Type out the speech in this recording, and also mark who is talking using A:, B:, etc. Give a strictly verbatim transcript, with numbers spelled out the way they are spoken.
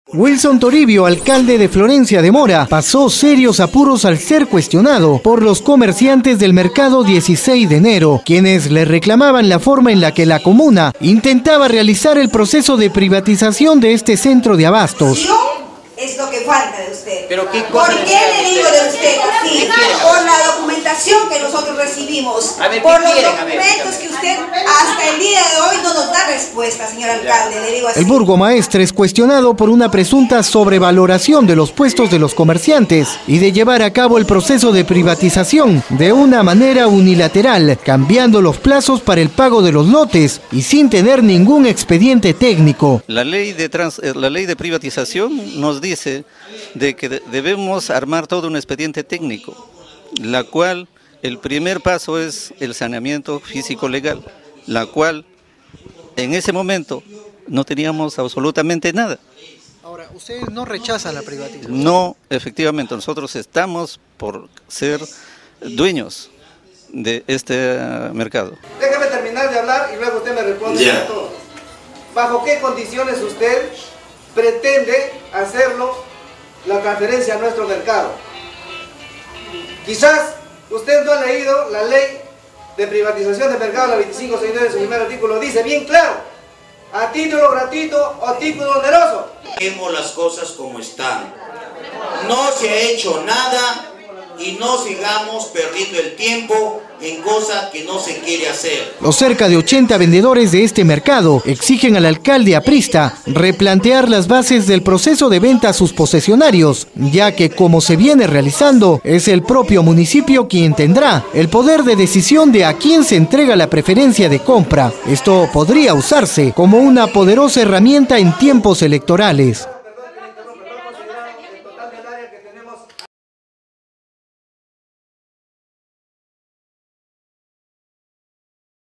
A: Wilson Toribio, alcalde de Florencia de Mora, pasó serios apuros al ser cuestionado por los comerciantes del mercado dieciséis de enero, quienes le reclamaban la forma en la que la comuna intentaba realizar el proceso de privatización de este centro de abastos.
B: Es lo que falta de usted.
C: ¿Pero qué
B: ¿Por qué le digo de usted así? Por la documentación que nosotros recibimos,
C: A ver,
B: por los
C: quieren?
B: documentos que usted hasta el día de hoy no nos da respuesta, señor alcalde. Le digo así.
A: El burgomaestre es cuestionado por una presunta sobrevaloración de los puestos de los comerciantes y de llevar a cabo el proceso de privatización de una manera unilateral, cambiando los plazos para el pago de los lotes y sin tener ningún expediente técnico.
D: La ley de, trans, la ley de privatización nos dice dice de que debemos armar todo un expediente técnico, la cual el primer paso es el saneamiento físico-legal, la cual en ese momento no teníamos absolutamente nada.
A: Ahora, ¿ustedes no rechazan la privatización?
D: No, efectivamente, nosotros estamos por ser dueños de este mercado.
E: Déjame terminar de hablar y luego usted me responde
C: yeah.
E: a todo. ¿Bajo qué condiciones usted pretende hacerlo la transferencia a nuestro mercado? Quizás usted no ha leído la ley de privatización de mercado, la veinticinco sesenta y nueve, su primer artículo, dice bien claro, a título gratuito o título oneroso.
F: Dejemos las cosas como están. No se ha hecho nada y no sigamos perdiendo el tiempo en cosas que no se quiere hacer.
A: Los cerca de ochenta vendedores de este mercado exigen al alcalde aprista replantear las bases del proceso de venta a sus posesionarios, ya que como se viene realizando, es el propio municipio quien tendrá el poder de decisión de a quién se entrega la preferencia de compra. Esto podría usarse como una poderosa herramienta en tiempos electorales.